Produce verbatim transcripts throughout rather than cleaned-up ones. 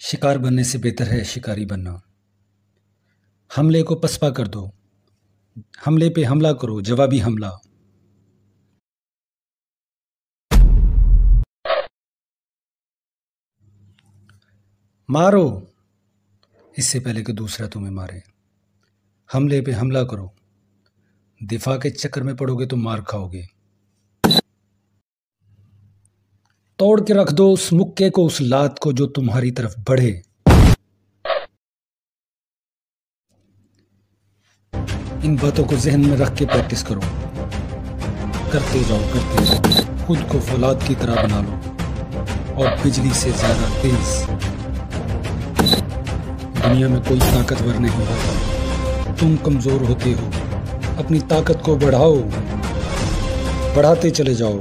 शिकार बनने से बेहतर है शिकारी बनना। हमले को पसपा कर दो, हमले पे हमला करो, जवाबी हमला। मारो इससे पहले कि दूसरा तुम्हें मारे। हमले पे हमला करो, दिफा के चक्कर में पड़ोगे तो मार खाओगे। तोड़ के रख दो उस मुक्के को, उस लात को जो तुम्हारी तरफ बढ़े। इन बातों को जहन में रख के प्रैक्टिस करो, करते जाओ करते जाओ। खुद को फौलाद की तरह बना लो और बिजली से ज्यादा तेज। दुनिया में कोई ताकतवर नहीं होता, तुम कमजोर होते हो। अपनी ताकत को बढ़ाओ, बढ़ाते चले जाओ।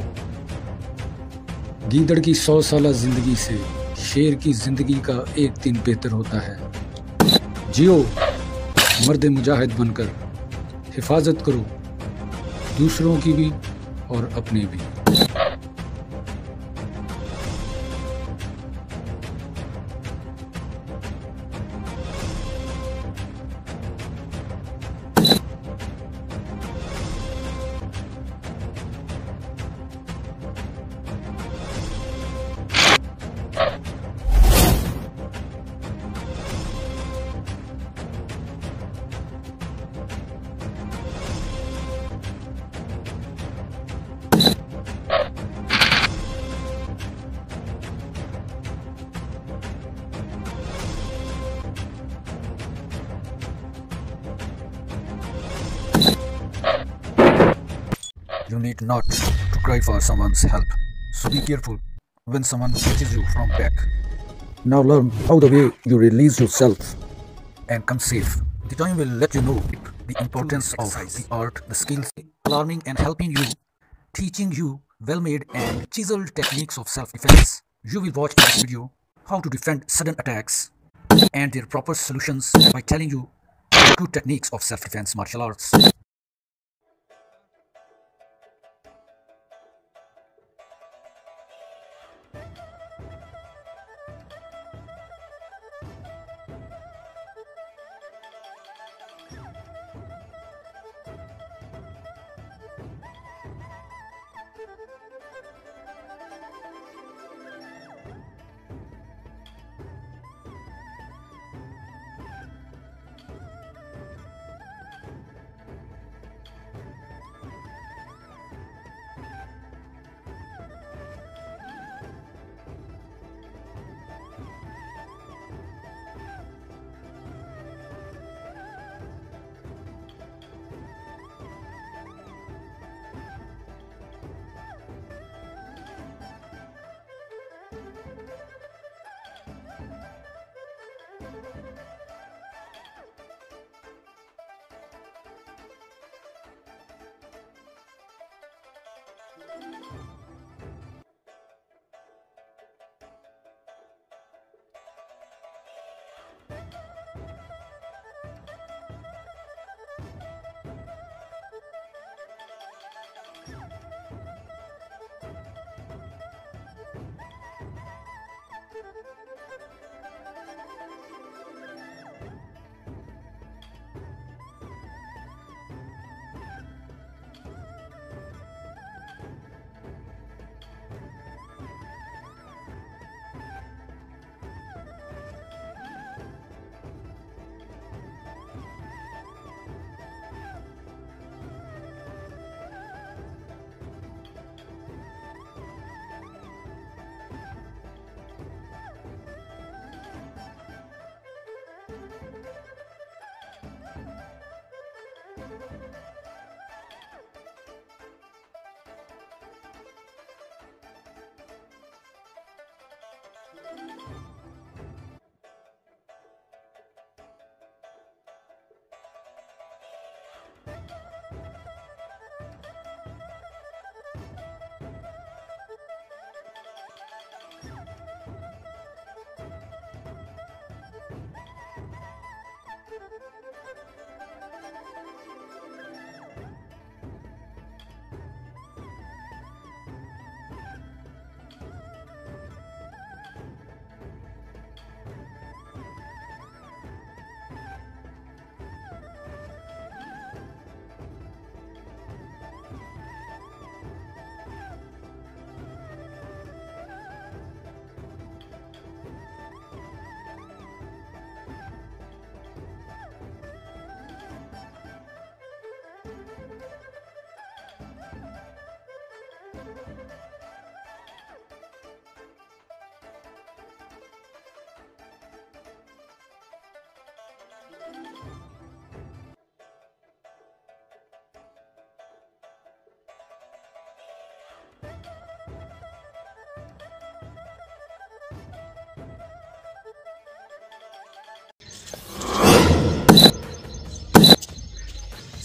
गीदड़ की सौ साल जिंदगी से शेर की जिंदगी का एक दिन बेहतर होता है। जियो मर्द मुजाहिद बनकर, हिफाजत करो दूसरों की भी और अपने भी। You need not to cry for someone's help, so be careful when someone catches you from back. Now learn how the way you release yourself and come safe. The time will let you know the importance of the art, the skills, alarming and helping you, teaching you well-made and chiseled techniques of self-defense. You will watch in this video how to defend sudden attacks and their proper solutions by telling you good techniques of self-defense martial arts.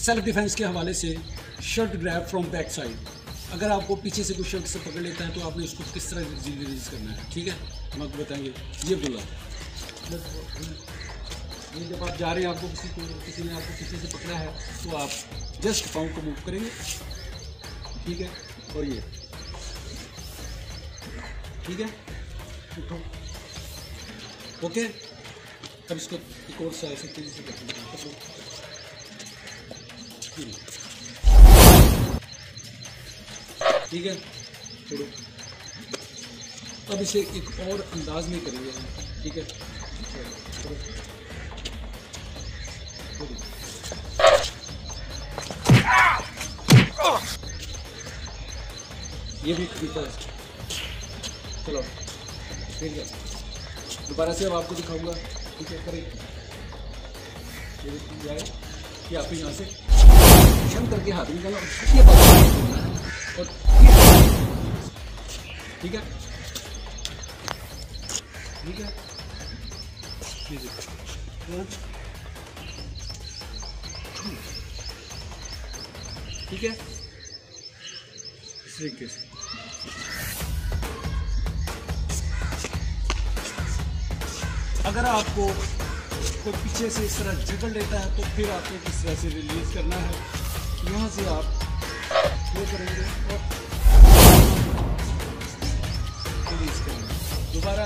Self defence के हवाले से shirt grab from back side. अगर आपको पीछे से कुछ shirt से पकड़ लेता है तो आपने उसको किस तरह रिलीज करना है, ठीक है, हम आपको बताएंगे। ये बोला ये जब आप जा रहे हैं, आपको किसी को किसी ने आपको पीछे से पकड़ा है तो आप जस्ट पाँव को मूव करेंगे, ठीक है, और ये ठीक है, उठो, ओके। अब इसको एक और साइड से तेजी से करेंगे, ठीक है, छोड़ो। अब इसे एक और अंदाज में करेंगे हम, ठीक है, छोड़ो। ये भी तरीका है, चलो ठीक है, दोबारा से अब आपको दिखाऊंगा, ठीक है, करें ये जाए कि आप यहाँ से क्षम करके हाथ निकालो ये बात और ठीक है, ठीक है, ठीक है, इस तरीके से। अगर आपको कोई पीछे से इस तरह जकड़ लेता है तो फिर आपको किस तरह से रिलीज करना है, यहाँ से आप ये करेंगे और रिलीज करेंगे। दोबारा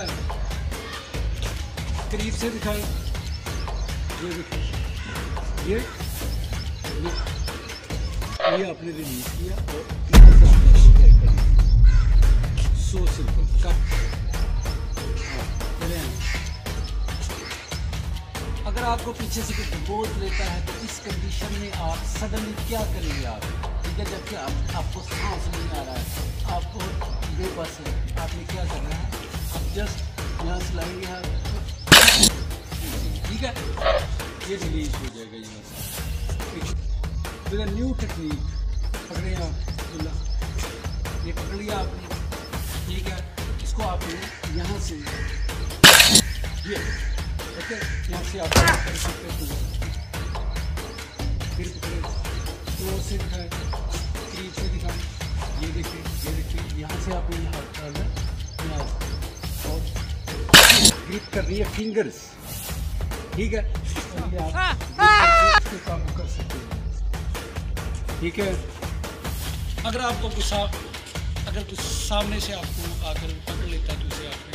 करीब से दिखाएं, ये देखिए, ये ये ये आपने रिलीज किया और यहाँ से आपने इसको बैक कर दिया। So simple cut. अगर आपको पीछे से कुछ बोझ लेता है तो इस कंडीशन में आप सडनली क्या करेंगे आप, ठीक है, जबकि आप आपको सांस नहीं आ रहा है, आपको बेबस है, आपने क्या करना है, आप जस्ट यहाँ से लाएंगे हाथ, ठीक है, ये रिलीज हो जाएगा यहाँ से। विद अ न्यू टेक्निक पकड़े आप, ये पकड़ लिया आपने, ठीक है, इसको आपने यहाँ से ये ओके, यहाँ से आप कर सकते हैं, फिर पकड़े, क्लोज से दिखाएं, करीब से दिखाएं, ये देखिए, ये देखिए, यहाँ से आपने हाथ डालना, यहाँ और ग्रिप कर रही है फिंगर्स, ठीक है, और ये आप इसको काबू कर सकते हैं, ठीक है। अगर आपको गुस्सा अगर कुछ सामने से आपको आकर पकड़ लेता है तो उसे आपने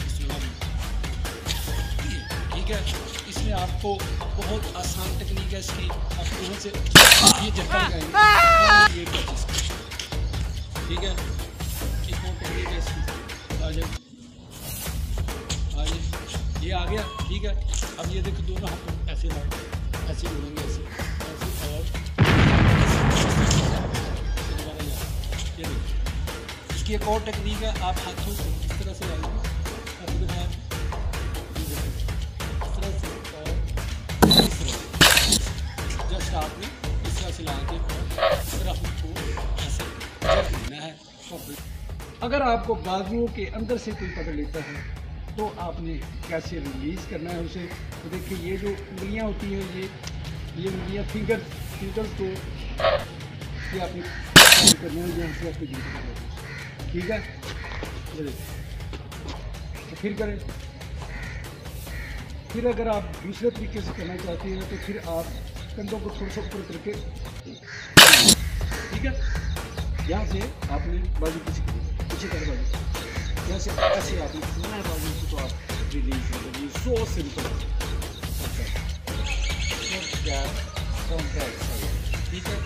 ठीक है, इसमें आपको बहुत आसान टेक्निक है इसकी, आप यहाँ से ये झटका लगाएंगे, ये टच, ठीक है, एक और टेक्निक है इसकी, आ जाए आ जाए, ये आ गया, ठीक है। अब ये देखो दोनों हाथों ऐसे लाए, ऐसे जोड़ेंगे, ऐसे ऐसे और ये देखो, इसकी एक और टेक्निक है, आप हाथों को इस तरह से लाएंगे, आपको दिखाया जस्ट आपने इस तरह से ला के इस तरह को ऐसे जब लेना है। अगर आपको बाजुओं के अंदर से कोई पकड़ लेता है तो आपने कैसे रिलीज करना है उसे, तो देखिए ये जो उंगलियां होती हैं, ये ये उंगलियां फिंगर फिंगर्स को ये आपने करना है, यहाँ से आपको जीत करना है, ठीक है, तो फिर करें। फिर अगर आप दूसरे तरीके से करना चाहते हैं तो फिर आप कंधों को थोड़ा सा ऊपर करके, ठीक है, यहाँ से आपने बाजू पीछे पीछे कर बाजू, यहाँ से ऐसे आपने सुना है बाजू को, तो आप रिलीज कर देंगे, सो सिंपल, ठीक है।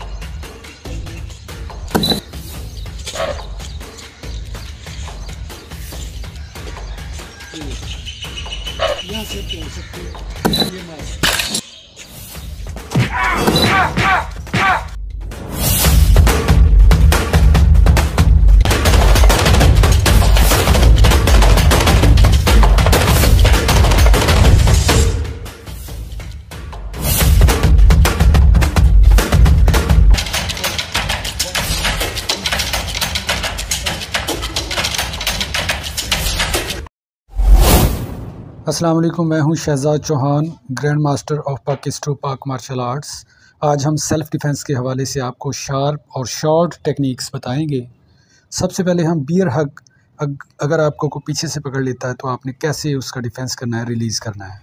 यहाँ से तोड़ सकते हो ये मार। अस्सलाम वालेकुम, मैं हूं Shahzad Chauhan, grand master of Pakistan Pak martial arts. आज हम सेल्फ़ डिफेंस के हवाले से आपको शार्प और शॉर्ट टेक्निक्स बताएंगे। सबसे पहले हम बियर हग, अग, अगर आपको कोई पीछे से पकड़ लेता है तो आपने कैसे उसका डिफेंस करना है, रिलीज़ करना है।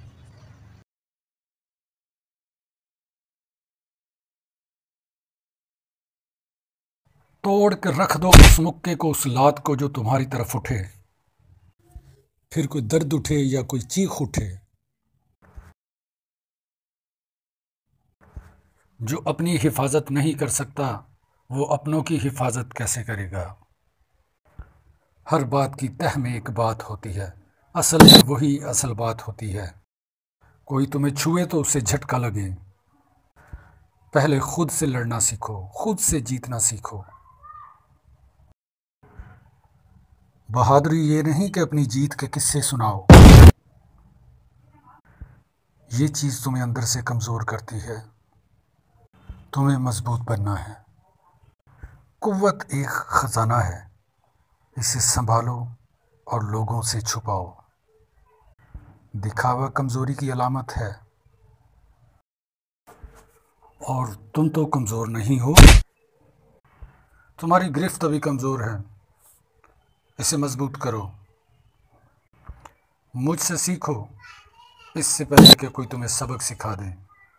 तोड़ कर रख दो उस मुक्के को, उस लात को जो तुम्हारी तरफ उठे, फिर कोई दर्द उठे या कोई चीख उठे। जो अपनी हिफाजत नहीं कर सकता वो अपनों की हिफाजत कैसे करेगा। हर बात की तह में एक बात होती है, असल में वही असल बात होती है। कोई तुम्हें छुए तो उससे झटका लगे। पहले खुद से लड़ना सीखो, खुद से जीतना सीखो। बहादुरी ये नहीं कि अपनी जीत के किस्से सुनाओ, ये चीज़ तुम्हें अंदर से कमज़ोर करती है। तुम्हें मजबूत बनना है। कुव्वत एक ख़जाना है, इसे संभालो और लोगों से छुपाओ। दिखावा कमज़ोरी की अलामत है और तुम तो कमज़ोर नहीं हो, तुम्हारी गिरफ्त अभी कमज़ोर है, इसे मजबूत करो। मुझसे सीखो इससे पहले कि कोई तुम्हें सबक सिखा दे।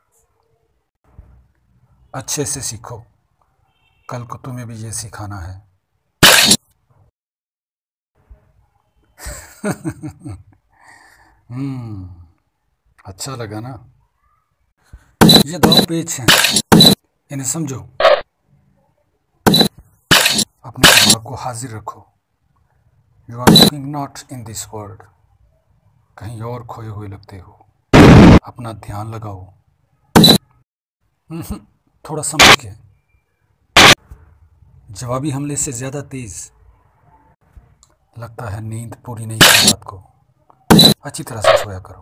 अच्छे से सीखो, कल को तुम्हें भी ये सिखाना है। हम्म अच्छा लगा ना। ये दो पेच हैं, इन्हें समझो। अपने दिमाग को हाजिर रखो। You are looking not in this world, कहीं और खोए हुए लगते हो। अपना ध्यान लगाओ, थोड़ा समझ के। जवाबी हमले से ज़्यादा तेज़ लगता है नींद पूरी नहीं की रात को। अच्छी तरह से सोया करो,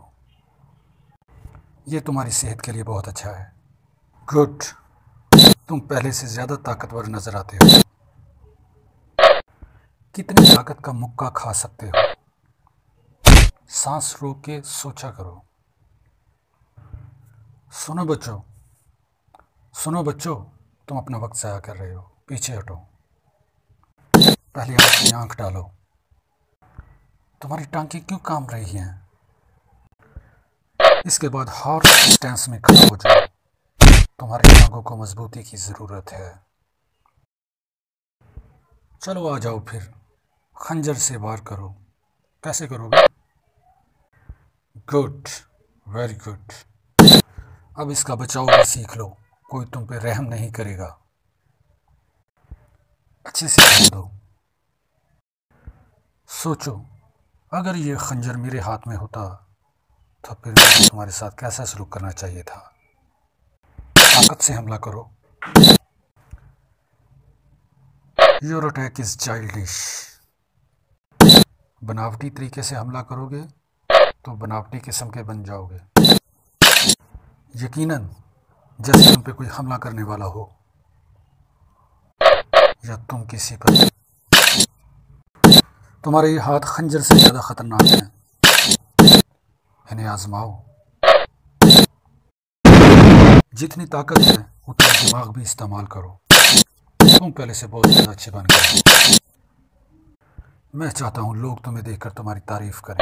ये तुम्हारी सेहत के लिए बहुत अच्छा है। गुड, तुम पहले से ज़्यादा ताकतवर नज़र आते हो। कितनी ताकत का मुक्का खा सकते हो। सांस रोक के सोचा करो। सुनो बच्चों, सुनो बच्चों, तुम अपना वक्त ज़ाया कर रहे हो। पीछे हटो, पहले अपनी आंख डालो। तुम्हारी टांगें क्यों काम रही हैं? इसके बाद हॉर्स स्टैंस में खड़ा हो जाओ। तुम्हारी टांगों को मजबूती की ज़रूरत है। चलो आ जाओ, फिर खंजर से वार करो। कैसे करोगे? Good, very good. अब इसका बचाव भी सीख लो, कोई तुम पे रहम नहीं करेगा। अच्छे से ध्यान दो। सोचो, अगर ये खंजर मेरे हाथ में होता तो फिर मुझे तुम्हारे साथ कैसा सलूक करना चाहिए था। ताकत से हमला करो। Your attack is childish. बनावटी तरीके से हमला करोगे तो बनावटी किस्म के बन जाओगे। यकीनन जैसे तुम पे कोई हमला करने वाला हो या तुम किसी पर। तुम्हारे ये हाथ खंजर से ज़्यादा खतरनाक हैं, इन्हें आजमाओ। जितनी ताकत है उतना दिमाग भी इस्तेमाल करो। तुम पहले से बहुत ज़्यादा अच्छे बन गए। मैं चाहता हूँ लोग तुम्हें देखकर तुम्हारी तारीफ करें।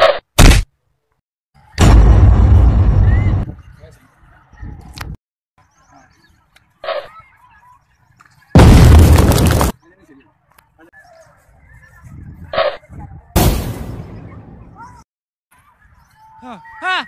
हाँ, हाँ।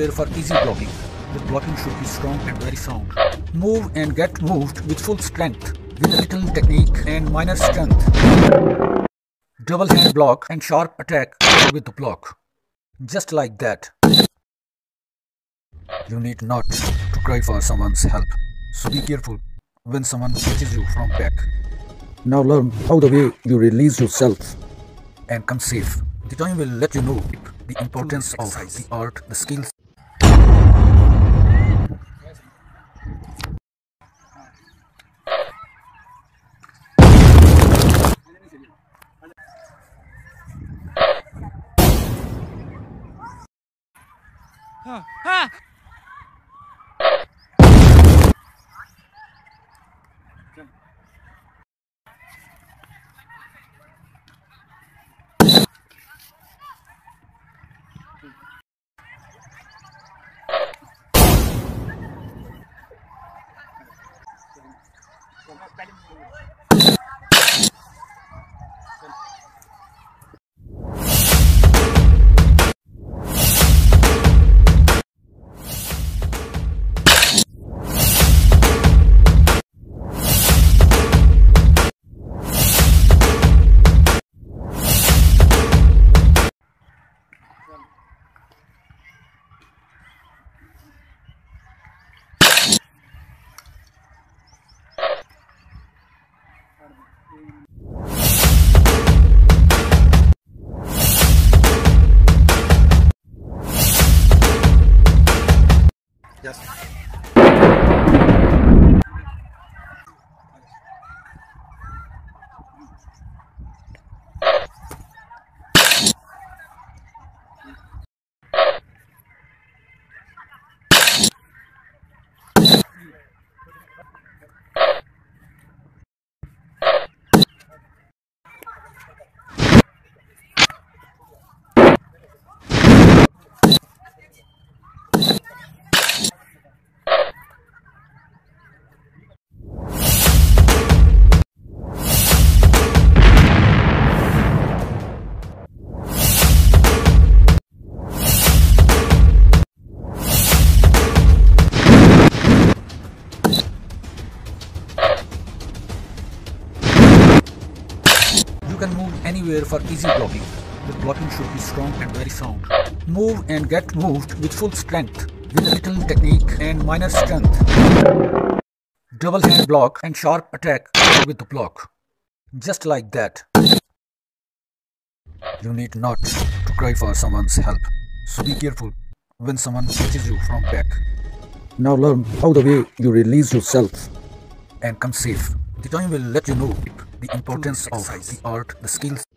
anywhere for easy blocking. The blocking should be strong and very sound. Move and get moved with full strength, with a little technique and minor strength. Double hand block and sharp attack with the block. Just like that. You need not to cry for someone's help, so be careful when someone catches you from back. Now learn how the way you release yourself and come safe. The time will let you know the importance of the art, the skills. Yes. You can move anywhere for easy blocking. The blocking should be strong and very sound. Move and get moved with full strength, with a little technique and minor strength. Double hand block and sharp attack with the block. Just like that. You need not to cry for someone's help, so be careful when someone catches you from back. Now learn how the way you release yourself and come safe. The time will let you know the importance of the art, the skills.